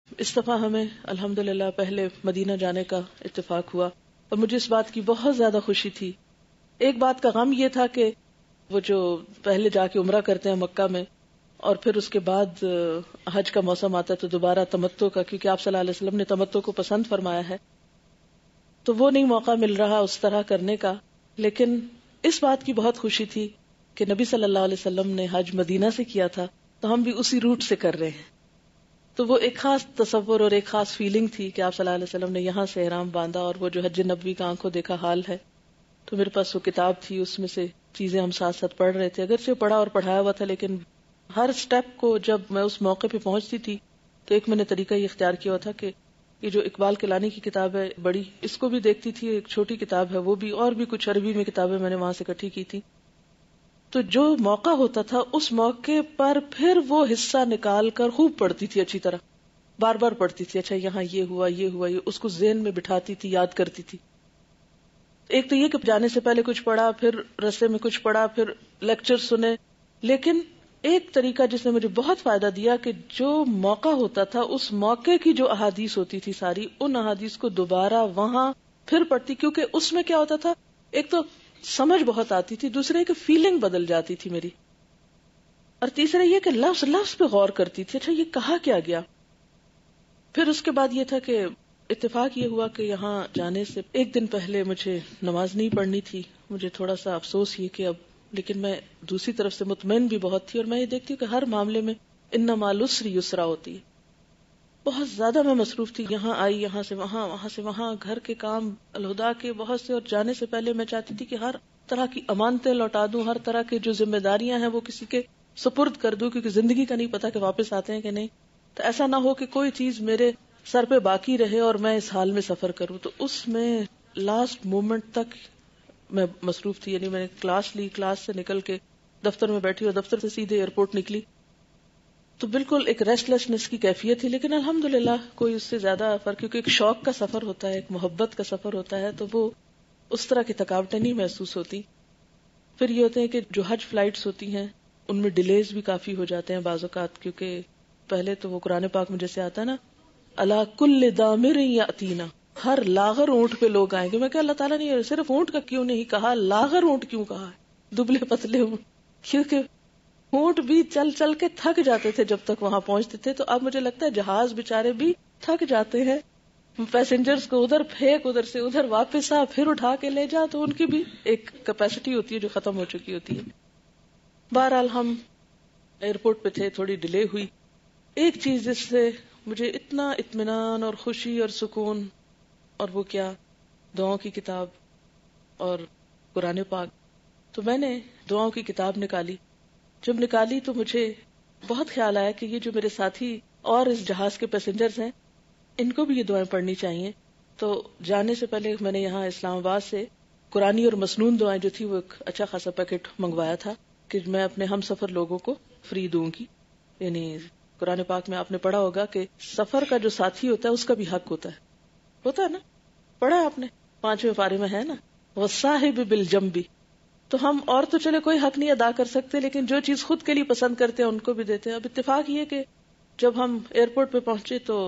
اس دفعہ ہمیں الحمدللہ پہلے مدینہ جانے کا اتفاق ہوا اور مجھے اس بات کی بہت زیادہ خوشی تھی. ایک بات کا غم یہ تھا کہ وہ جو پہلے جا کے عمرہ کرتے ہیں مکہ میں اور پھر اس کے بعد حج کا موسم آتا ہے تو دوبارہ تمتع کا، کیونکہ آپ صلی اللہ علیہ وسلم نے تمتع کو پسند فرمایا ہے، تو وہ نہیں موقع مل رہا اس طرح کرنے کا. لیکن اس بات کی بہت خوشی تھی کہ نبی صلی اللہ علیہ وسلم نے حج مدینہ سے کیا تھا تو ہم بھی اسی روٹ سے کر رہے ہیں. تو وہ ایک خاص تصور اور ایک خاص فیلنگ تھی کہ آپ صلی اللہ علیہ وسلم نے یہاں سے احرام باندھا اور وہ جو حج نبوی کا آنکھوں دیکھا حال ہے. تو میرے پاس وہ کتاب تھی، اس میں سے چیزیں ہم ساتھ ساتھ پڑھ رہے تھے، اگرچہ پڑھا اور پڑھایا ہوا تھا لیکن ہر سٹیپ کو جب میں اس موقع پہ پہنچتی تھی تو ایک میں نے طریقہ یہ اختیار کیا ہوا تھا کہ یہ جو اقبال کلانی کی کتاب ہے بڑی، اس کو بھی دیکھتی تھی. ایک چھوٹی کتاب ہے وہ بھی، اور بھی کچھ عربی میں کتابیں میں نے وہاں سے اکٹھی کی تھی. تو جو موقع ہوتا تھا اس موقع پر پھر وہ حصہ نکال کر خوب پڑھتی تھی، اچھی طرح بار بار پڑھتی تھی. اچھا یہاں یہ ہوا یہ ہوا، یہ اس کو ذہن میں بٹھاتی تھی، یاد کرتی تھی. ایک تو یہ کہ جانے سے پہلے کچھ پڑھا، پھر رستے میں کچھ پڑھا، پھر لیکچر سنے. لیکن ایک طریقہ جس نے مجھے بہت فائدہ دیا کہ جو موقع ہوتا تھا اس موقع کی جو احادیث ہوتی تھی ساری، ان احادیث کو دوبارہ وہاں پھر پڑھتی، کیونکہ اس میں کیا ہوتا تھا، ایک تو سمجھ بہت آتی تھی، دوسرے کہ فیلنگ بدل جاتی تھی میری، اور تیسرا یہ کہ لفظ لفظ پہ غور کرتی تھی. اچھا یہ کہا کیا گیا. پھر اس کے بعد یہ تھا کہ اتفاق یہ ہوا کہ یہاں جانے سے ایک دن پہلے مجھے نماز نہیں پڑھنی تھی. مجھے تھوڑا سا افسوس یہ کہ اب، لیکن میں دوسری طرف سے مطمئن بھی بہت تھی، اور میں یہ دیکھتی ہوں کہ ہر معاملے میں ان مع العسر یسرا ہوتی ہے. بہت زیادہ میں مصروف تھی، یہاں آئی، یہاں سے وہاں، وہاں سے وہاں، گھر کے کام الہدا کے بہت سے، اور جانے سے پہلے میں چاہتی تھی کہ ہر طرح کی امانتیں لوٹا دوں، ہر طرح کے جو ذمہ داریاں ہیں وہ کسی کے سپرد کر دوں، کیونکہ زندگی کا نہیں پتا کہ واپس آتے ہیں کہ نہیں. تو ایسا نہ ہو کہ کوئی چیز میرے سر پہ باقی رہے اور میں اس حال میں سفر کروں. تو اس میں لاسٹ مومنٹ تک میں مصروف تھی. یعنی میں نے کلاس لی، کلاس سے نکل کے دفتر میں بیٹھی اور دفتر سے سیدھے ایئرپورٹ نکلی. تو بالکل ایک ریسٹ لیسنس کی کیفیت تھی، لیکن الحمدللہ کوئی اس سے زیادہ فرق، کیونکہ ایک شوق کا سفر ہوتا ہے، ایک محبت کا سفر ہوتا ہے، تو وہ اس طرح کی تھکاوٹیں نہیں محسوس ہوتی. پھر یہ ہوتے ہیں کہ جو حج فلائٹس ہوتی ہیں ان میں ڈیلیز بھی کافی ہو جاتے ہیں بعض اوقات، کیونکہ پہلے تو وہ قرآن پاک میں جیسے آتا ہے نا، الا کل دامر یاتینا، ہر لاغر اونٹ پہ لوگ آئیں گے. میں کہ اللہ تعالیٰ نے صرف اونٹ کا کیوں نہیں کہا، لاغر اونٹ کیوں کہا ہے، دبلے پتلے اونٹ، کیونکہ اونٹ بھی چل چل کے تھک جاتے تھے جب تک وہاں پہنچتے تھے. تو اب مجھے لگتا ہے جہاز بیچارے بھی تھک جاتے ہیں، پیسنجرز کو ادھر پھینک، ادھر سے ادھر واپس آ، پھر اٹھا کے لے جا، تو ان کی بھی ایک کیپیسٹی ہوتی ہے جو ختم ہو چکی ہوتی ہے. بہرحال ہم ایئرپورٹ پہ تھے، تھوڑی ڈیلے ہوئی. ایک چیز جس سے مجھے اتنا اطمینان اور خوشی اور سکون، اور وہ کیا، دعاؤں کی کتاب اور قرآن پاک. تو میں نے دعاؤں کی کتاب نکالی. جب نکالی تو مجھے بہت خیال آیا کہ یہ جو میرے ساتھی اور اس جہاز کے پیسنجرز ہیں ان کو بھی یہ دعائیں پڑھنی چاہیے. تو جانے سے پہلے میں نے یہاں اسلام آباد سے قرآنی اور مسنون دعائیں جو تھی وہ ایک اچھا خاصا پیکٹ منگوایا تھا کہ میں اپنے ہم سفر لوگوں کو فری دوں گی. یعنی قرآن پاک میں آپ نے پڑھا ہوگا کہ سفر کا جو ساتھی ہوتا ہے اس کا بھی حق ہوتا ہے نا، پڑھا آپ نے 5ویں پارے میں ہے نا، والصاحب بالجنب. تو ہم اور تو چلے کوئی حق نہیں ادا کر سکتے، لیکن جو چیز خود کے لیے پسند کرتے ہیں ان کو بھی دیتے ہیں. اب اتفاق یہ کہ جب ہم ایئرپورٹ پہ پہنچے تو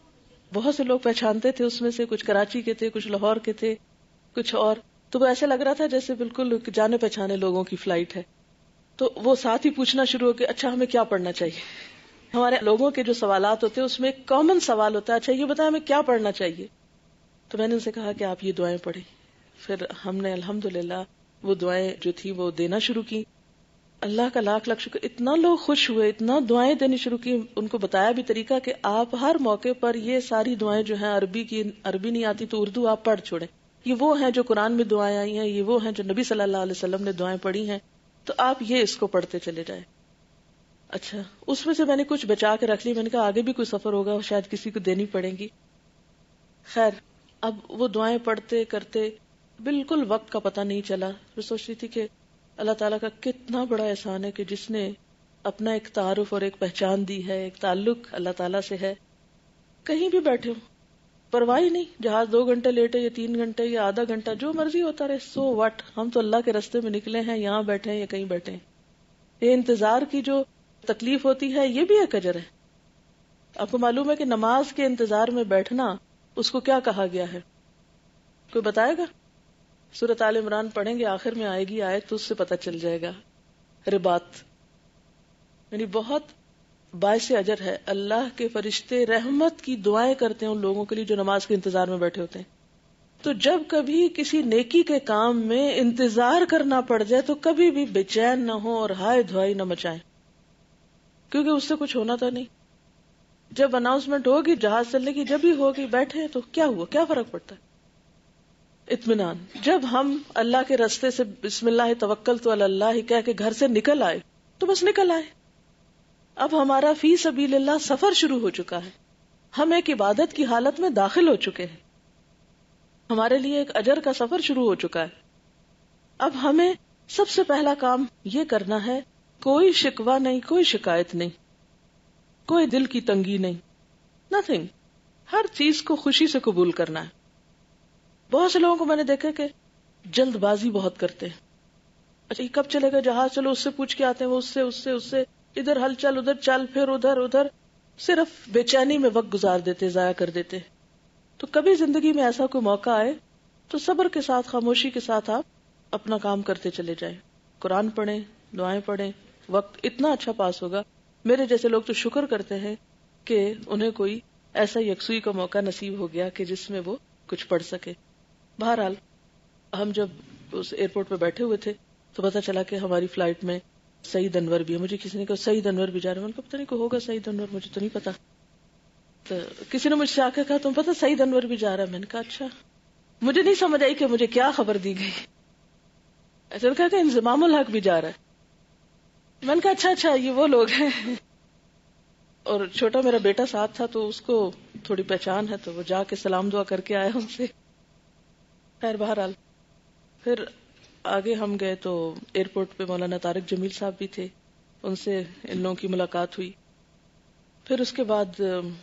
بہت سے لوگ پہچانتے تھے، اس میں سے کچھ کراچی کے تھے، کچھ لاہور کے تھے، کچھ اور. تو وہ ایسے لگ رہا تھا جیسے بالکل جانے پہچانے لوگوں کی فلائٹ ہے. تو وہ ساتھ ہی پوچھنا شروع ہو کہ اچھا ہمیں کیا پڑھنا چاہیے. ہمارے لوگوں کے جو سوالات ہوتے ہیں اس میں ایک کامن سوال ہوتا ہے، اچھا یہ بتائیں ہمیں کیا پڑھنا چاہیے. تو میں نے ان سے کہا کہ آپ یہ دعائیں پڑھیں. پھر ہم نے الحمدللہ وہ دعائیں جو تھی وہ دینا شروع کی. اللہ کا لاکھ لاکھ شکر، اتنا لوگ خوش ہوئے، اتنا دعائیں دینی شروع کی. ان کو بتایا بھی طریقہ کہ آپ ہر موقع پر یہ ساری دعائیں جو ہیں عربی نہیں آتی تو اردو آپ پڑھ چھوڑیں. یہ وہ ہیں جو قرآن میں دعائیں آئی ہیں، یہ وہ ہیں جو نبی صلی اللہ علیہ وسلم نے دعائیں پڑھی ہیں، تو آپ یہ اس کو پڑھتے چلے جائیں. اچھا اس میں سے میں نے کچھ بچا کے رکھ لی. میں نے کہا آگے بھی کوئی سفر ہوگا شاید کسی کو دینی پڑیں گی. خیر اب وہ دعائیں پڑھتے کرتے بالکل وقت کا پتہ نہیں چلا. میں سوچ رہی تھی کہ اللہ تعالیٰ کا کتنا بڑا احسان ہے کہ جس نے اپنا ایک تعارف اور ایک پہچان دی ہے، ایک تعلق اللہ تعالیٰ سے ہے. کہیں بھی بیٹھے ہو پرواہ نہیں، جہاز 2 گھنٹے لیٹے یا 3 گھنٹے یا آدھا گھنٹہ جو مرضی ہوتا رہے، سو وٹ، ہم تو اللہ کے راستے میں نکلے ہیں، یہاں بیٹھے ہیں یا کہیں بیٹھے ہیں. یہ انتظار کی جو تکلیف ہوتی ہے یہ بھی ایک اجر ہے. آپ کو معلوم ہے کہ نماز کے انتظار میں بیٹھنا اس کو کیا کہا گیا ہے؟ کوئی بتائے گا؟ سورۃ آل عمران پڑھیں گے، آخر میں آئے گی آیت، تو اس سے پتہ چل جائے گا. رباط یعنی بہت باعث اجر ہے. اللہ کے فرشتے رحمت کی دعائیں کرتے ہیں ان لوگوں کے لیے جو نماز کے انتظار میں بیٹھے ہوتے ہیں. تو جب کبھی کسی نیکی کے کام میں انتظار کرنا پڑ جائے تو کبھی بھی بے چین نہ ہو اور ہائے دھوائی نہ مچائیں، کیونکہ اس سے کچھ ہونا تو نہیں. جب اناؤنسمنٹ ہوگی جہاز چلنے کی، جب ہی ہوگی، بیٹھے تو کیا ہوا، کیا فرق پڑتا ہے؟ اطمینان. جب ہم اللہ کے راستے سے بسم اللہ توکلت علی اللہ کہہ کے گھر سے نکل آئے تو بس نکل آئے. اب ہمارا فی سبیل اللہ سفر شروع ہو چکا ہے. ہم ایک عبادت کی حالت میں داخل ہو چکے ہیں. ہمارے لیے ایک اجر کا سفر شروع ہو چکا ہے. اب ہمیں سب سے پہلا کام یہ کرنا ہے، کوئی شکوہ نہیں، کوئی شکایت نہیں، کوئی دل کی تنگی نہیں، نتھنگ. ہر چیز کو خوشی سے قبول کرنا ہے. بہت سے لوگوں کو میں نے دیکھا کہ جلد بازی بہت کرتے ہیں. اچھا یہ کب چلے گا جہاز، چلو اس سے پوچھ کے آتے ہیں، وہ اس سے ادھر ہل چل، ادھر چل، پھر ادھر صرف بے چینی میں وقت گزار دیتے، ضائع کر دیتے. تو کبھی زندگی میں ایسا کوئی موقع آئے تو صبر کے ساتھ، خاموشی کے ساتھ آپ اپنا کام کرتے چلے جائیں. قرآن پڑھیں، دعائیں پڑھیں، وقت اتنا اچھا پاس ہوگا. میرے جیسے لوگ تو شکر کرتے ہیں کہ انہیں کوئی ایسا یکسوئی کا موقع نصیب ہو گیا کہ جس میں وہ کچھ پڑھ سکے. بہرحال ہم جب اس ایئرپورٹ پہ بیٹھے ہوئے تھے تو پتا چلا کہ ہماری فلائٹ میں سعید انور بھی ہے. مجھے کسی نے کہا سعید انور بھی جا رہے ہیں. میں نے کہا پتہ نہیں کوئی ہوگا سعید انور، مجھے تو نہیں پتا. تو کسی نے مجھ سے آ کے کہا تم پتہ سعید انور بھی جا رہا ہے. میں نے کہا اچھا. مجھے نہیں سمجھ آئی کہ مجھے کیا خبر دی گئی. ایسا کہا کہ انضمام الحق بھی جا رہا ہے. میں نے کہا اچھا یہ وہ لوگ ہیں. اور چھوٹا میرا بیٹا ساتھ تھا تو اس کو تھوڑی پہچان ہے تو وہ جا کے سلام دعا کر کے آیا ان سے. خیر بہرحال پھر آگے ہم گئے تو ایئرپورٹ پہ مولانا طارق جمیل صاحب بھی تھے، ان سے ان لوگوں کی ملاقات ہوئی. پھر اس کے بعد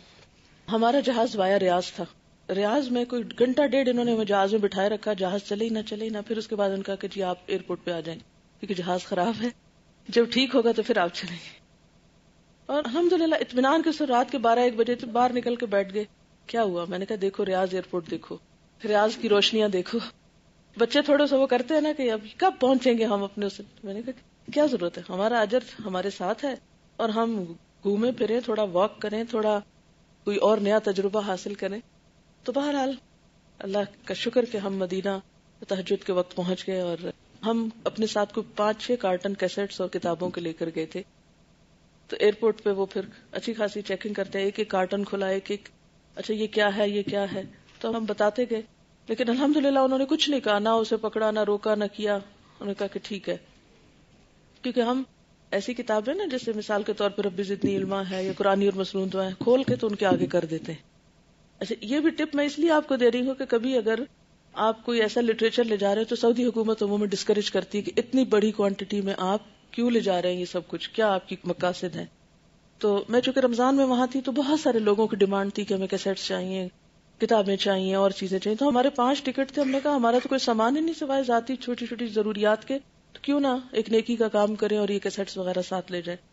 ہمارا جہاز وایا ریاض تھا. ریاض میں کوئی گھنٹہ ڈیڑھ انہوں نے ہمیں جہاز میں بٹھائے رکھا، جہاز چلے ہی نہ. پھر اس کے بعد ان کا کہ جی آپ ایئرپورٹ پہ آ جائیں کیونکہ جہاز خراب ہے، جب ٹھیک ہوگا تو پھر آپ چلیں گے. اور الحمدللہ اطمینان کے ساتھ رات کے 12-1 بجے تو باہر نکل کے بیٹھ گئے. کیا ہوا؟ میں نے کہا دیکھو ریاض ایئرپورٹ دیکھو، ریاض کی روشنیاں دیکھو. بچے تھوڑا سا وہ کرتے ہیں نا کہ اب کب پہنچیں گے ہم اپنے اسے. میں نے کہا کیا ضرورت ہے، ہمارا اجر ہمارے ساتھ ہے اور ہم گھومیں پھریں، تھوڑا واک کریں، تھوڑا کوئی اور نیا تجربہ حاصل کریں. تو بہرحال اللہ کا شکر کہ ہم مدینہ تہجد کے وقت پہنچ گئے. اور ہم اپنے ساتھ کوئی 5-6 کارٹن کیسٹس اور کتابوں کے لے کر گئے تھے. تو ایئرپورٹ پہ وہ پھر اچھی خاصی چیکنگ کرتے ہیں، ایک ایک کارٹن کھلا، ایک اچھا یہ کیا ہے، یہ کیا ہے. تو ہم بتاتے گئے، لیکن الحمدللہ انہوں نے کچھ نہیں کہا، نہ اسے پکڑا، نہ روکا، نہ کیا. انہوں نے کہا کہ ٹھیک ہے. کیونکہ ہم ایسی کتابیں نا جیسے مثال کے طور پر رب زدنی علما ہے یا قرآنی اور مسنون دعائیں کھول کے تو ان کے آگے کر دیتے ہیں. اچھا یہ بھی ٹپ میں اس لیے آپ کو دے رہی ہوں کہ کبھی اگر آپ کوئی ایسا لٹریچر لے جا رہے ہیں تو سعودی حکومت عموماً ڈسکریج کرتی ہے کہ اتنی بڑی کوانٹٹی میں آپ کیوں لے جا رہے ہیں یہ سب کچھ، کیا آپ کی مقاصد ہیں. تو میں چونکہ رمضان میں وہاں تھی تو بہت سارے لوگوں کی ڈیمانڈ تھی کہ ہمیں کیسٹس چاہیے، کتابیں چاہیے، اور چیزیں چاہیے. تو ہمارے 5 ٹکٹ تھے. ہم نے کہا ہمارا تو کوئی سامان ہی نہیں سوائے ذاتی چھوٹی چھوٹی ضروریات کے، تو کیوں نہ ایک نیکی کا کام کریں اور یہ کیسٹس وغیرہ ساتھ لے جائیں.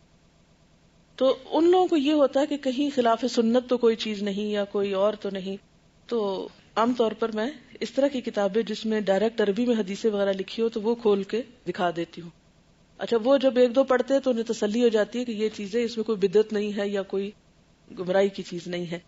تو ان لوگوں کو یہ ہوتا ہے کہ کہیں خلاف سنت تو کوئی چیز نہیں یا کوئی اور تو نہیں. تو عام طور پر میں اس طرح کی کتابیں جس میں ڈائریکٹ عربی میں حدیثیں وغیرہ لکھی ہو تو وہ کھول کے دکھا دیتی ہوں. اچھا وہ جب 1-2 پڑھتے ہیں تو انہیں تسلی ہو جاتی ہے کہ یہ چیزیں اس میں کوئی بدعت نہیں ہے یا کوئی گمراہی کی چیز نہیں ہے.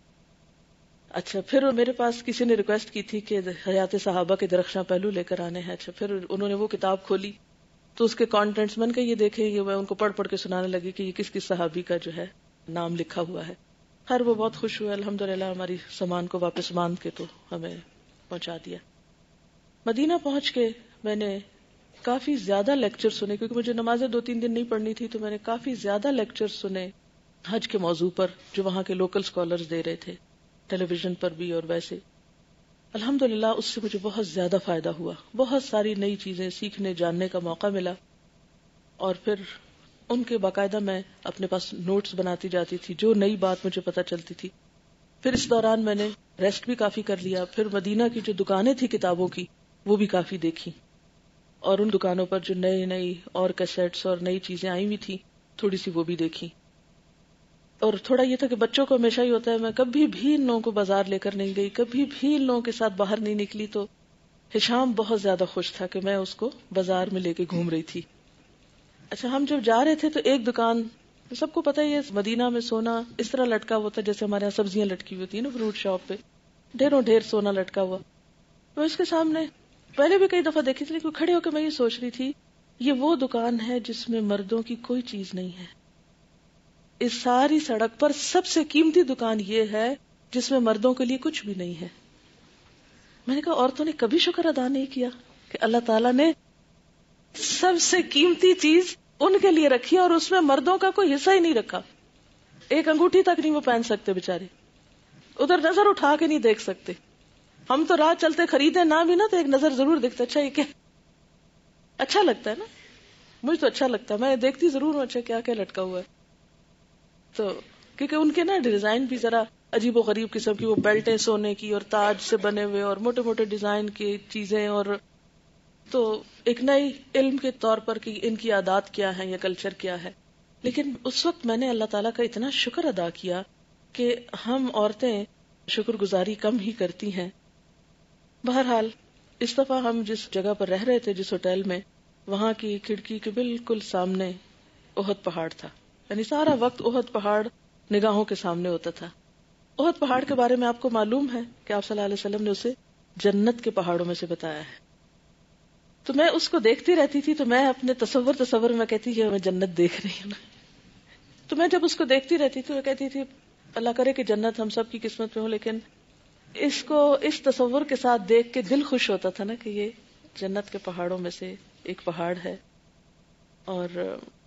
اچھا پھر میرے پاس کسی نے ریکویسٹ کی تھی کہ حیات صحابہ کے درخشاں پہلو لے کر آنے ہیں. اچھا پھر انہوں نے وہ کتاب کھولی تو اس کے کانٹینٹس میں نے کہا یہ دیکھیں، یہ میں ان کو پڑھ کے سنانے لگی کہ یہ کس کس صحابی کا جو ہے نام لکھا ہوا ہے. خیر وہ بہت خوش ہوئے الحمدللہ، ہماری سامان کو واپس باندھ کے تو ہمیں پہنچا دیا. مدینہ پہنچ کے میں نے کافی زیادہ لیکچر سنے کیونکہ مجھے نمازیں 2-3 دن نہیں پڑھنی تھی. تو میں نے کافی زیادہ لیکچر سنے حج کے موضوع پر جو وہاں کے لوکل اسکالرز دے رہے تھے، ٹیلی ویژن پر بھی اور ویسے. الحمدللہ اس سے مجھے بہت زیادہ فائدہ ہوا، بہت ساری نئی چیزیں سیکھنے جاننے کا موقع ملا. اور پھر ان کے باقاعدہ میں اپنے پاس نوٹس بناتی جاتی تھی جو نئی بات مجھے پتہ چلتی تھی. پھر اس دوران میں نے ریسٹ بھی کافی کر لیا. پھر مدینہ کی جو دکانیں تھی کتابوں کی وہ بھی کافی دیکھی اور ان دکانوں پر جو نئی اور کیسٹس اور نئی چیزیں آئی ہوئی تھی تھوڑی سی وہ بھی دیکھی. اور تھوڑا یہ تھا کہ بچوں کو ہمیشہ ہی ہوتا ہے، میں کبھی بھی ان لوگوں کو بازار لے کر نہیں گئی، کبھی بھی ان لوگوں کے ساتھ باہر نہیں نکلی، تو ہشام بہت زیادہ خوش تھا کہ میں اس کو بازار میں لے کے گھوم رہی تھی۔ اچھا، ہم جب جا رہے تھے تو ایک دکان، سب کو پتہ ہی ہے مدینہ میں سونا اس طرح لٹکا ہوتا ہے جیسے ہمارے یہاں سبزیاں لٹکی ہوتی ہیں نا، فروٹ شاپ پہ ڈھیروں ڈھیر سونا لٹکا ہوا۔ میں اس کے سامنے پہلے بھی کئی دفعہ دیکھی تھی، لیکن کھڑے ہو کے میں یہ سوچ رہی تھی یہ وہ دکان ہے جس میں مردوں کی کوئی چیز نہیں ہے، اس ساری سڑک پر سب سے قیمتی دکان یہ ہے جس میں مردوں کے لیے کچھ بھی نہیں ہے۔ میں نے کہا عورتوں نے کبھی شکر ادا نہیں کیا کہ اللہ تعالیٰ نے سب سے قیمتی چیز ان کے لیے رکھی اور اس میں مردوں کا کوئی حصہ ہی نہیں رکھا، ایک انگوٹھی تک نہیں وہ پہن سکتے بیچارے، ادھر نظر اٹھا کے نہیں دیکھ سکتے۔ ہم تو راہ چلتے خریدے نہ بھی نا تو ایک نظر ضرور دیکھتے، اچھا یہ کیا، اچھا لگتا ہے نا، مجھے تو اچھا لگتا ہے، میں دیکھتی ضرور ہوں اچھا کیا کیا لٹکا ہوا ہے۔ تو کیونکہ ان کے نا ڈیزائن بھی ذرا عجیب و غریب قسم کی، وہ بیلٹیں سونے کی اور تاج سے بنے ہوئے اور موٹے موٹے ڈیزائن کی چیزیں، اور تو ایک نئی علم کے طور پر کہ ان کی عادات کیا ہے یا کلچر کیا ہے۔ لیکن اس وقت میں نے اللہ تعالیٰ کا اتنا شکر ادا کیا کہ ہم عورتیں شکر گزاری کم ہی کرتی ہیں۔ بہرحال اس دفعہ ہم جس جگہ پر رہ رہے تھے، جس ہوٹل میں، وہاں کی کھڑکی کے بالکل سامنے احد پہاڑ تھا، یعنی سارا وقت احد پہاڑ نگاہوں کے سامنے ہوتا تھا۔ احد پہاڑ کے بارے میں آپ کو معلوم ہے کہ آپ صلی اللہ علیہ وسلم نے اسے جنت کے پہاڑوں میں سے بتایا ہے۔ تو میں اس کو دیکھتی رہتی تھی، تو میں اپنے تصور میں کہتی کہ میں جنت دیکھ رہی ہوں۔ تو میں جب اس کو دیکھتی رہتی تھی، میں کہتی تھی اللہ کرے کہ جنت ہم سب کی قسمت میں ہو، لیکن اس کو اس تصور کے ساتھ دیکھ کے دل خوش ہوتا تھا نا کہ یہ جنت کے پہاڑوں میں سے ایک پہاڑ ہے۔ اور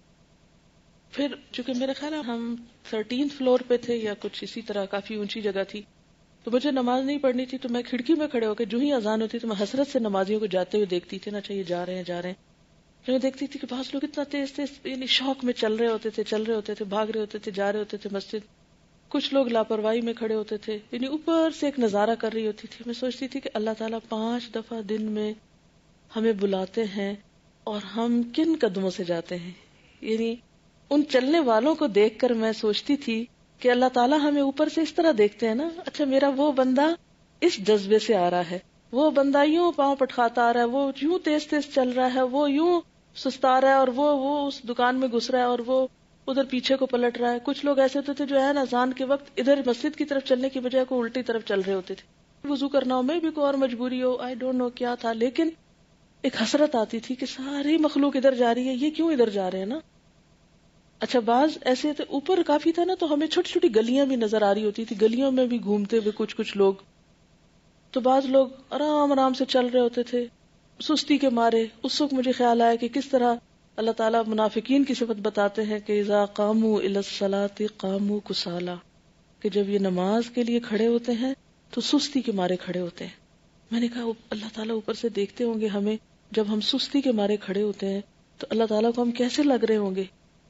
پھر چونکہ میرے خیال ہے ہم 13 فلور پہ تھے یا کچھ اسی طرح، کافی اونچی جگہ تھی، تو مجھے نماز نہیں پڑھنی تھی، تو میں کھڑکی میں کھڑے ہو کے جو ہی اذان ہوتی تو میں حسرت سے نمازیوں کو جاتے ہوئے دیکھتی تھی نا، اچھا یہ جا رہے ہیں۔ میں دیکھتی تھی کہ بعض لوگ اتنا تیز یعنی شوق میں چل رہے ہوتے تھے، بھاگ رہے ہوتے تھے، جا رہے ہوتے تھے مسجد، کچھ لوگ لاپرواہی میں کھڑے ہوتے تھے، یعنی اوپر سے ایک نظارہ کر رہی ہوتی تھی۔ میں سوچتی تھی کہ اللہ تعالیٰ 5 دفعہ دن میں ہمیں بلاتے ہیں اور ہم کن قدموں سے جاتے ہیں، یعنی ان چلنے والوں کو دیکھ کر میں سوچتی تھی کہ اللہ تعالیٰ ہمیں اوپر سے اس طرح دیکھتے ہیں نا، اچھا میرا وہ بندہ اس جذبے سے آ رہا ہے، وہ بندہ یوں پاؤں پٹخاتا آ رہا ہے، وہ یوں تیز تیز چل رہا ہے، وہ یوں سستا رہا ہے، اور وہ اس دکان میں گھس رہا ہے، اور وہ ادھر پیچھے کو پلٹ رہا ہے۔ کچھ لوگ ایسے ہوتے تھے جو ہے نا اذان کے وقت ادھر مسجد کی طرف چلنے کی بجائے کو الٹی طرف چل رہے ہوتے تھے، وضو کرنا ہو، میں بھی کوئی اور مجبوری ہو، آئی ڈونٹ نو کیا تھا، لیکن ایک حسرت آتی تھی کہ ساری مخلوق ادھر جا رہی ہے، یہ کیوں ادھر جا رہے ہیں نا۔ اچھا بعض ایسے تھے، اوپر کافی تھا نا، تو ہمیں چھوٹی چھوٹی گلیاں بھی نظر آ رہی ہوتی تھی، گلیوں میں بھی گھومتے ہوئے کچھ لوگ، تو بعض لوگ آرام آرام سے چل رہے ہوتے تھے سستی کے مارے۔ اس وقت مجھے خیال آیا کہ کس طرح اللہ تعالیٰ منافقین کی صفت بتاتے ہیں کہ اذا قاموا الی الصلاۃ قاموا کسالی، کہ جب یہ نماز کے لیے کھڑے ہوتے ہیں تو سستی کے مارے کھڑے ہوتے ہیں۔ میں نے کہا اللہ تعالیٰ اوپر سے دیکھتے ہوں گے ہمیں، جب ہم سستی کے مارے کھڑے ہوتے ہیں تو اللہ تعالیٰ کو ہم کیسے لگ رہے ہوں گے،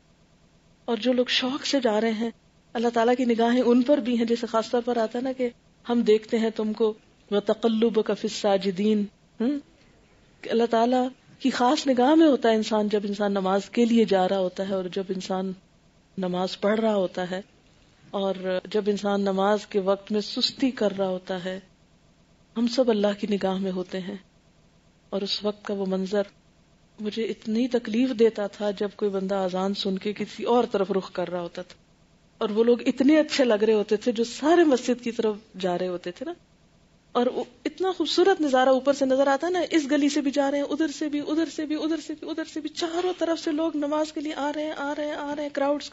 اور جو لوگ شوق سے جا رہے ہیں اللہ تعالیٰ کی نگاہیں ان پر بھی ہیں، جیسے خاص طور پر آتا ہے نا کہ ہم دیکھتے ہیں تم کو وَتَقَلُّبَكَ فِي السَّاجِدِينَ، کہ اللہ تعالیٰ کی خاص نگاہ میں ہوتا ہے انسان جب انسان نماز کے لیے جا رہا ہوتا ہے، اور جب انسان نماز پڑھ رہا ہوتا ہے، اور جب انسان نماز کے وقت میں سستی کر رہا ہوتا ہے، ہم سب اللہ کی نگاہ میں ہوتے ہیں۔ اور اس وقت کا وہ منظر مجھے اتنی تکلیف دیتا تھا جب کوئی بندہ اذان سن کے کسی اور طرف رخ کر رہا ہوتا تھا، اور وہ لوگ اتنے اچھے لگ رہے ہوتے تھے جو سارے مسجد کی طرف جا رہے ہوتے تھے نا، اور اتنا خوبصورت نظارہ اوپر سے نظر آتا ہے نا، اس گلی سے بھی جا رہے ہیں، ادھر سے بھی، ادھر سے بھی، ادھر سے بھی، ادھر سے بھی، چاروں طرف سے لوگ نماز کے لیے آ رہے ہیں، کراؤڈز۔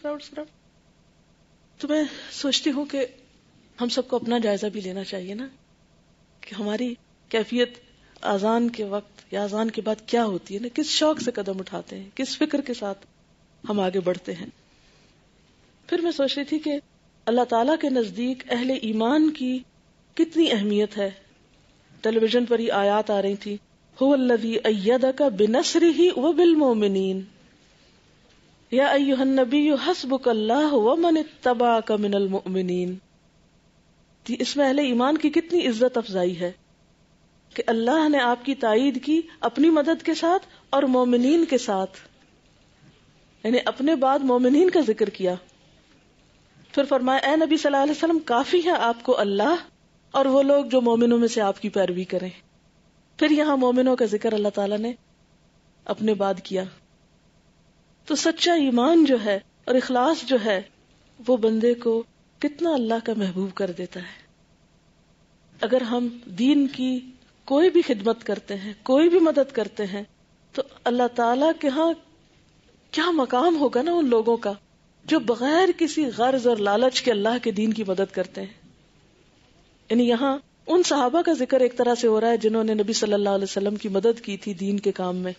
تو میں سوچتی ہوں کہ ہم سب کو اپنا جائزہ بھی لینا چاہیے نا کہ ہماری کیفیت اذان کے وقت یا اذان کے بعد کیا ہوتی ہے نا، کس شوق سے قدم اٹھاتے ہیں، کس فکر کے ساتھ ہم آگے بڑھتے ہیں۔ پھر میں سوچ رہی تھی کہ اللہ تعالیٰ کے نزدیک اہل ایمان کی کتنی اہمیت ہے۔ ٹیلی ویژن پر ہی آیات آ رہی تھی، هو الذی ایدک بنصرہ وبالمؤمنین، یا ایھا النبی حسبک اللہ ومن اتبعک من المؤمنین۔ اس میں اہل ایمان کی کتنی عزت افزائی ہے کہ اللہ نے آپ کی تائید کی اپنی مدد کے ساتھ اور مومنین کے ساتھ، یعنی اپنے بعد مومنین کا ذکر کیا پھر فرمایا اے نبی صلی اللہ علیہ وسلم کافی ہے آپ کو اللہ اور وہ لوگ جو مومنوں میں سے آپ کی پیروی کریں. پھر یہاں مومنوں کا ذکر اللہ تعالیٰ نے اپنے بعد کیا. تو سچا ایمان جو ہے اور اخلاص جو ہے وہ بندے کو کتنا اللہ کا محبوب کر دیتا ہے. اگر ہم دین کی کوئی بھی خدمت کرتے ہیں، کوئی بھی مدد کرتے ہیں، تو اللہ تعالیٰ کے ہاں کیا مقام ہوگا نا ان لوگوں کا جو بغیر کسی غرض اور لالچ کے اللہ کے دین کی مدد کرتے ہیں. یعنی یہاں ان صحابہ کا ذکر ایک طرح سے ہو رہا ہے جنہوں نے نبی صلی اللہ علیہ وسلم کی مدد کی تھی دین کے کام میں.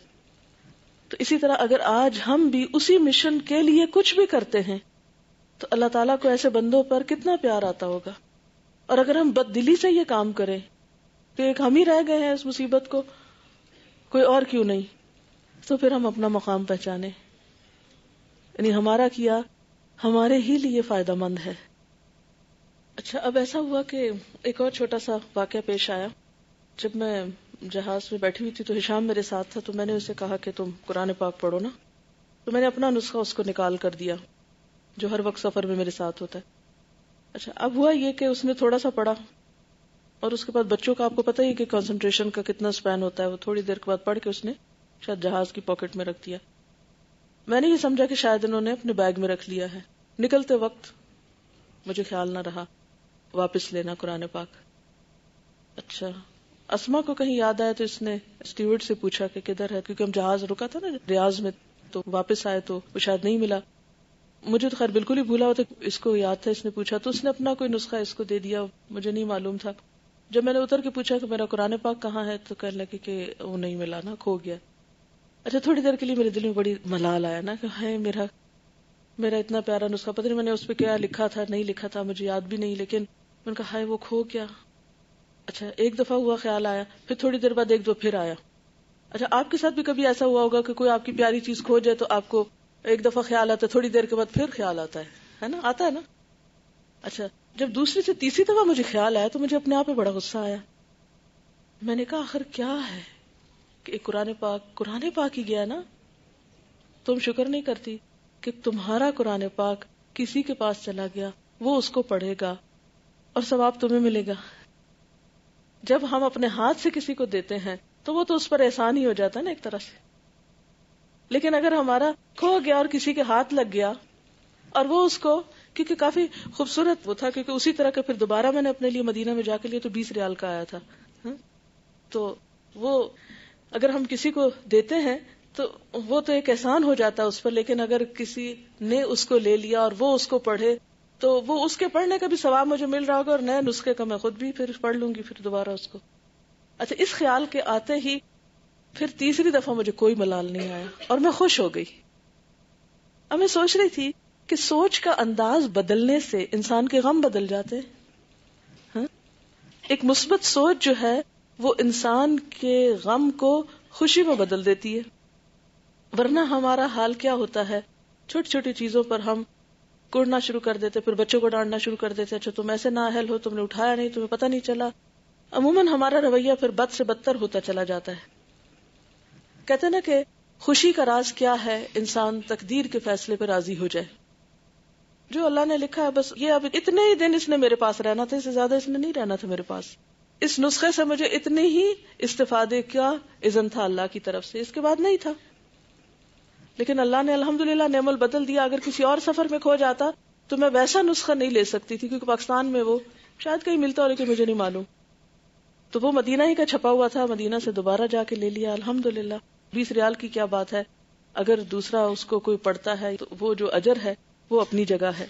تو اسی طرح اگر آج ہم بھی اسی مشن کے لیے کچھ بھی کرتے ہیں تو اللہ تعالیٰ کو ایسے بندوں پر کتنا پیار آتا ہوگا. اور اگر ہم بد دلی سے یہ کام کریں کہ ایک ہم ہی رہ گئے ہیں اس مصیبت کو، کوئی اور کیوں نہیں، تو پھر ہم اپنا مقام پہچانے. یعنی ہمارا کیا ہمارے ہی لیے فائدہ مند ہے. اچھا، اب ایسا ہوا کہ ایک اور چھوٹا سا واقعہ پیش آیا. جب میں جہاز میں بیٹھی ہوئی تھی تو ہشام میرے ساتھ تھا، تو میں نے اسے کہا کہ تم قرآن پاک پڑھو نا. تو میں نے اپنا نسخہ اس کو نکال کر دیا جو ہر وقت سفر میں میرے ساتھ ہوتا ہے. اچھا، اب ہوا یہ کہ اس نے تھوڑا سا پڑھا، اور اس کے بعد بچوں کا آپ کو پتہ ہی کہ کنسنٹریشن کا کتنا سپین ہوتا ہے، وہ تھوڑی دیر کے بعد پڑھ کے اس نے شاید جہاز کی پاکٹ میں رکھ دیا. میں نے یہ سمجھا کہ شاید انہوں نے اپنے بیگ میں رکھ لیا ہے. نکلتے وقت مجھے خیال نہ رہا واپس لینا قرآن پاک. اچھا، اسما کو کہیں یاد آیا تو اس نے اسٹیورڈ سے پوچھا کہ کدھر ہے، کیونکہ ہم جہاز رکا تھا نا ریاض میں، تو واپس آئے تو وہ شاید نہیں ملا. مجھے تو خیر بالکل ہی بھولا ہوا تھا، اس کو یاد تھا، اس نے پوچھا تو اس نے اپنا کوئی نسخہ اس کو دے دیا، مجھے نہیں معلوم تھا. جب میں نے اتر کے پوچھا کہ میرا قرآن پاک کہاں ہے تو کہنے لگی کہ وہ نہیں ملا نا، کھو گیا. اچھا، تھوڑی دیر کے لیے میرے دل میں بڑی ملال آیا نا کہ ہے میرا اتنا پیارا نسخہ، پتہ نہیں میں نے اس پہ کیا لکھا تھا نہیں لکھا تھا، مجھے یاد بھی نہیں، لیکن میں نے کہا ہائے وہ کھو گیا. اچھا، ایک دفعہ ہوا خیال آیا، پھر تھوڑی دیر بعد ایک دو پھر آیا. اچھا، آپ کے ساتھ بھی کبھی ایسا ہوا ہوگا کہ کوئی آپ کی پیاری چیز کھو جائے تو آپ کو ایک دفعہ خیال آتا ہے، تھوڑی دیر کے بعد پھر خیال آتا ہے نا، آتا ہے نا. اچھا، جب دوسری سے تیسری دفعہ مجھے خیال آیا تو مجھے اپنے آپ پہ بڑا غصہ آیا. میں نے کہا آخر کیا ہے کہ قرآن پاک ہی گیا نا، تم شکر نہیں کرتی کہ تمہارا قرآن پاک کسی کے پاس چلا گیا، وہ اس کو پڑھے گا اور ثواب تمہیں ملے گا. جب ہم اپنے ہاتھ سے کسی کو دیتے ہیں تو وہ تو اس پر احسان ہی ہو جاتا ہے نا ایک طرح سے. لیکن اگر ہمارا کھو گیا اور کسی کے ہاتھ لگ گیا اور وہ اس کو، کیونکہ کافی خوبصورت وہ تھا، کیونکہ اسی طرح کا پھر دوبارہ میں نے اپنے لیے مدینہ میں جا کے لیا تو 20 ریال کا آیا تھا. تو وہ اگر ہم کسی کو دیتے ہیں تو وہ تو ایک احسان ہو جاتا ہے اس پر، لیکن اگر کسی نے اس کو لے لیا اور وہ اس کو پڑھے تو وہ اس کے پڑھنے کا بھی ثواب مجھے مل رہا ہوگا اور نئے نسخے کا میں خود بھی پھر پڑھ لوں گی پھر دوبارہ اس کو. اچھا، اس خیال کے آتے ہی پھر تیسری دفعہ مجھے کوئی ملال نہیں آیا اور میں خوش ہو گئی. اب میں سوچ رہی تھی کہ سوچ کا انداز بدلنے سے انسان کے غم بدل جاتے. ایک مثبت سوچ جو ہے وہ انسان کے غم کو خوشی میں بدل دیتی ہے. ورنہ ہمارا حال کیا ہوتا ہے، چھوٹی چھوٹی چیزوں پر ہم کوڑنا شروع کر دیتے، پھر بچوں کو ڈانٹنا شروع کر دیتے، اچھا تم ایسے نااہل ہو، تم نے اٹھایا نہیں، تمہیں پتہ نہیں چلا. عموماً ہمارا رویہ پھر بد سے بدتر ہوتا چلا جاتا ہے. کہتے نا کہ خوشی کا راز کیا ہے، انسان تقدیر کے فیصلے پر راضی ہو جائے. جو اللہ نے لکھا ہے بس یہ، اب اتنے ہی دن اس نے میرے پاس رہنا تھا، اس سے زیادہ اس نے نہیں رہنا تھا میرے پاس. اس نسخے سے مجھے اتنے ہی استفادے کا اذن تھا اللہ کی طرف سے، اس کے بعد نہیں تھا. لیکن اللہ نے الحمدللہ نعم البدل دیا. اگر کسی اور سفر میں کھو جاتا تو میں ویسا نسخہ نہیں لے سکتی تھی، کیونکہ پاکستان میں وہ شاید کہیں ملتا ہو لیکن مجھے نہیں معلوم. تو وہ مدینہ ہی کا چھپا ہوا تھا، مدینہ سے دوبارہ جا کے لے لیا الحمدللہ. 20 ریال کی کیا بات ہے، اگر دوسرا اس کو کوئی پڑھتا ہے تو وہ جو اجر ہے وہ اپنی جگہ ہے.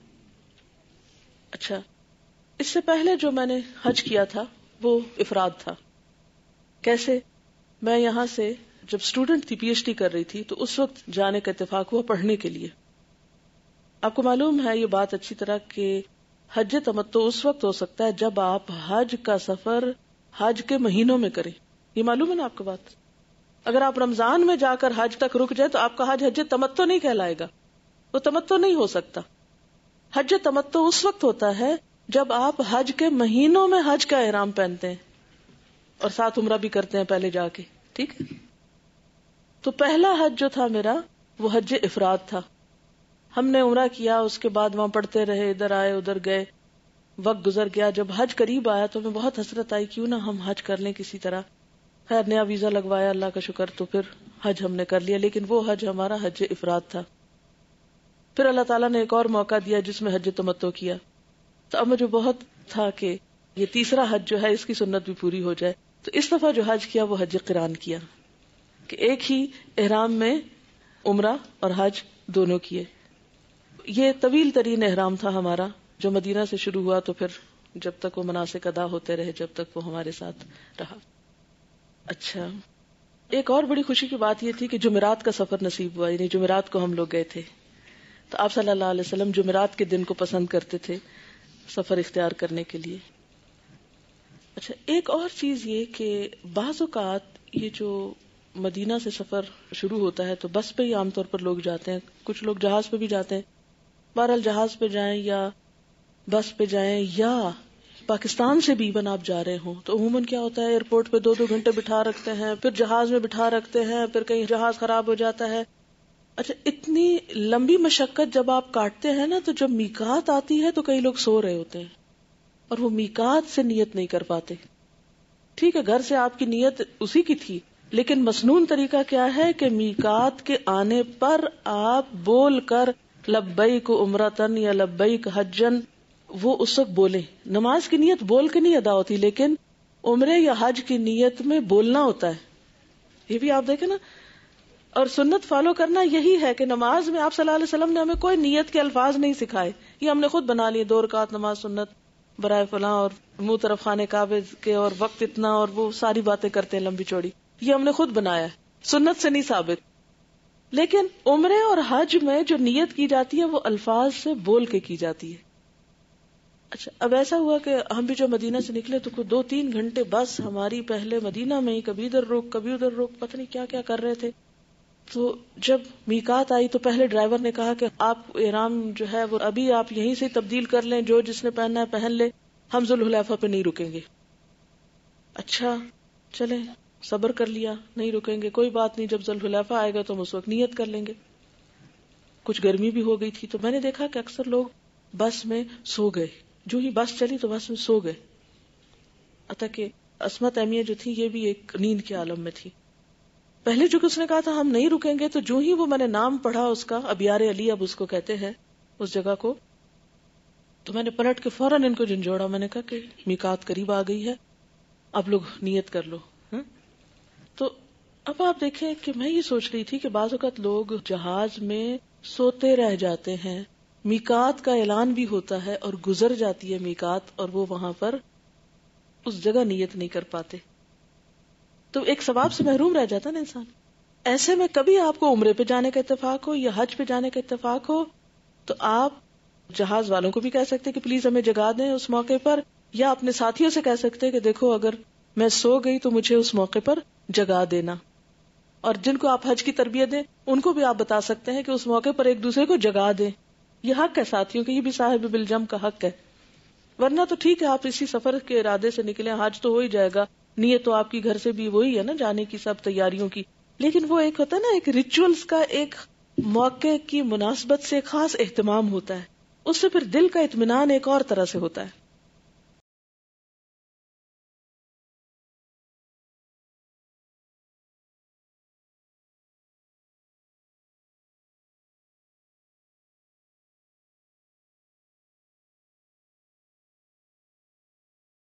اچھا، اس سے پہلے جو میں نے حج کیا تھا وہ افراد تھا. کیسے؟ میں یہاں سے جب اسٹوڈنٹ تھی، پی ایچ ڈی کر رہی تھی، تو اس وقت جانے کا اتفاق ہوا پڑھنے کے لیے. آپ کو معلوم ہے یہ بات اچھی طرح کہ حج تمتع اس وقت ہو سکتا ہے جب آپ حج کا سفر حج کے مہینوں میں کریں. یہ معلوم ہے نا آپ کو بات؟ اگر آپ رمضان میں جا کر حج تک رک جائے تو آپ کا حج تمتع نہیں کہلائے گا، وہ تمتع نہیں ہو سکتا. حج تمتع اس وقت ہوتا ہے جب آپ حج کے مہینوں میں حج کا احرام پہنتے ہیں اور ساتھ عمرہ بھی کرتے ہیں پہلے جا کے. ٹھیک ہے؟ تو پہلا حج جو تھا میرا وہ حج افراد تھا. ہم نے عمرہ کیا، اس کے بعد وہاں پڑھتے رہے، ادھر آئے ادھر گئے، وقت گزر گیا. جب حج قریب آیا تو ہمیں بہت حسرت آئی، کیوں نہ ہم حج کر لیں کسی طرح. خیر نیا ویزا لگوایا، اللہ کا شکر، تو پھر حج ہم نے کر لیا. لیکن وہ حج ہمارا حج افراد تھا. پھر اللہ تعالیٰ نے ایک اور موقع دیا جس میں حج تمتع کیا. تو اب مجھے بہت تھا کہ یہ تیسرا حج جو ہے اس کی سنت بھی پوری ہو جائے. تو اس دفعہ جو حج کیا وہ حج قران کیا، کہ ایک ہی احرام میں عمرہ اور حج دونوں کیے. یہ طویل ترین احرام تھا ہمارا، جو مدینہ سے شروع ہوا تو پھر جب تک وہ مناسک ادا ہوتے رہے، جب تک وہ ہمارے ساتھ رہا. اچھا، ایک اور بڑی خوشی کی بات یہ تھی کہ جمعرات کا سفر نصیب ہوا، یعنی جمعرات کو ہم لوگ گئے تھے. تو آپ صلی اللہ علیہ وسلم جمعرات کے دن کو پسند کرتے تھے سفر اختیار کرنے کے لیے. اچھا، ایک اور چیز یہ کہ بعض اوقات یہ جو مدینہ سے سفر شروع ہوتا ہے تو بس پہ ہی عام طور پر لوگ جاتے ہیں، کچھ لوگ جہاز پہ بھی جاتے ہیں. بہرحال جہاز پہ جائیں یا بس پہ جائیں یا پاکستان سے بھی ایون آپ جا رہے ہوں تو عموماً کیا ہوتا ہے، ایئرپورٹ پہ 2 گھنٹے بٹھا رکھتے ہیں، پھر جہاز میں بٹھا رکھتے ہیں، پھر کہیں جہاز خراب ہو جاتا ہے. اچھا، اتنی لمبی مشقت جب آپ کاٹتے ہیں نا، تو جب میقات آتی ہے تو کئی لوگ سو رہے ہوتے ہیں اور وہ میقات سے نیت نہیں کر پاتے. ٹھیک ہے، گھر سے آپ کی نیت اسی کی تھی، لیکن مسنون طریقہ کیا ہے کہ میقات کے آنے پر آپ بول کر لبیک عمرتن یا لبیک حجن وہ اس وقت بولیں. نماز کی نیت بول کے نہیں ادا ہوتی، لیکن عمرے یا حج کی نیت میں بولنا ہوتا ہے. یہ بھی آپ دیکھیں نا. اور سنت فالو کرنا یہی ہے کہ نماز میں آپ صلی اللہ علیہ وسلم نے ہمیں کوئی نیت کے الفاظ نہیں سکھائے، یہ ہم نے خود بنا لیے. 2 رکعت نماز سنت برائے فلاں، اور منہ طرف خانے کعبے کے، اور وقت اتنا، اور وہ ساری باتیں کرتے ہیں لمبی چوڑی. یہ ہم نے خود بنایا ہے، سنت سے نہیں ثابت. لیکن عمرے اور حج میں جو نیت کی جاتی ہے وہ الفاظ سے بول کے کی جاتی ہے. اچھا، اب ایسا ہوا کہ ہم بھی جو مدینہ سے نکلے تو 2-3 گھنٹے بس ہماری پہلے مدینہ میں ہی، کبھی ادھر روک کبھی ادھر روک، پتہ نہیں کیا کیا کر رہے تھے. تو جب میقات آئی تو پہلے ڈرائیور نے کہا کہ آپ احرام جو ہے وہ ابھی آپ یہیں سے تبدیل کر لیں، جو جس نے پہننا ہے پہن لے، ہم ذوالحلیفہ پہ نہیں رکیں گے. اچھا چلیں، صبر کر لیا، نہیں رکیں گے، کوئی بات نہیں، جب ذوالحلیفہ آئے گا تو ہم اس وقت نیت کر لیں گے. کچھ گرمی بھی ہو گئی تھی تو میں نے دیکھا کہ اکثر لوگ بس میں سو گئے. جو ہی بس چلی تو بس میں سو گئے. حتیٰ کہ اسما تیمیہ جو تھی یہ بھی ایک نیند کے عالم میں تھی. پہلے جو کہ اس نے کہا تھا ہم نہیں رکیں گے، تو جو ہی وہ میں نے نام پڑھا اس کا، ابیار علی اب اس کو کہتے ہیں اس جگہ کو، تو میں نے پلٹ کے فوراً ان کو جھنجھوڑا. میں نے کہا کہ میقات قریب آ گئی ہے، اب لوگ نیت کر لو. تو اب آپ دیکھیں کہ میں یہ سوچ رہی تھی کہ بعض اوقات لوگ جہاز میں سوتے رہ جاتے ہیں، میقات کا اعلان بھی ہوتا ہے اور گزر جاتی ہے میقات، اور وہ وہاں پر اس جگہ نیت نہیں کر پاتے، تو ایک ثواب سے محروم رہ جاتا نا انسان. ایسے میں کبھی آپ کو عمرے پہ جانے کا اتفاق ہو یا حج پہ جانے کا اتفاق ہو تو آپ جہاز والوں کو بھی کہہ سکتے کہ پلیز ہمیں جگا دیں اس موقع پر، یا اپنے ساتھیوں سے کہہ سکتے کہ دیکھو اگر میں سو گئی تو مجھے اس موقع پر جگا دینا. اور جن کو آپ حج کی تربیت دیں ان کو بھی آپ بتا سکتے ہیں کہ اس موقع پر ایک دوسرے کو جگا دیں. یہ حق ہے ساتھیوں کے، یہ بھی صاحب بالجم کا حق ہے. ورنہ تو ٹھیک ہے آپ اسی سفر کے ارادے سے نکلے، حج تو ہو ہی جائے گا، نیت تو آپ کی گھر سے بھی وہی ہے نا، جانے کی سب تیاریوں کی. لیکن وہ ایک ہوتا ہے نا، ایک ریچولز کا ایک موقع کی مناسبت سے خاص اہتمام ہوتا ہے، اس سے پھر دل کا اطمینان ایک اور طرح سے ہوتا ہے.